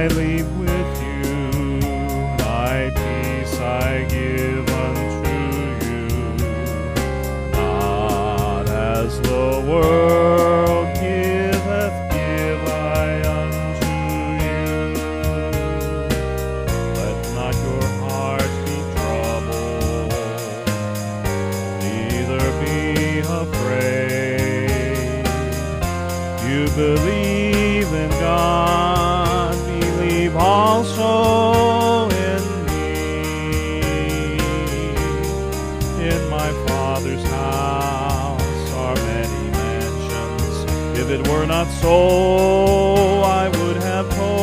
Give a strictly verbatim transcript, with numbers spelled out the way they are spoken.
I leave with you, my peace I give unto you. Not as the world giveth, give I unto you. Let not your heart be troubled, neither be afraid. You believe in God, believe also in me. In my Father's house are many mansions. If it were not so, I would have told